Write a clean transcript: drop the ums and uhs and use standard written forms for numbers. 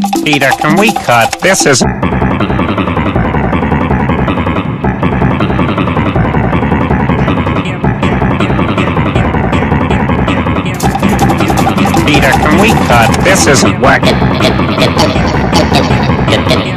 Peter, can we cut? This is... Peter, can we cut? This isn't working.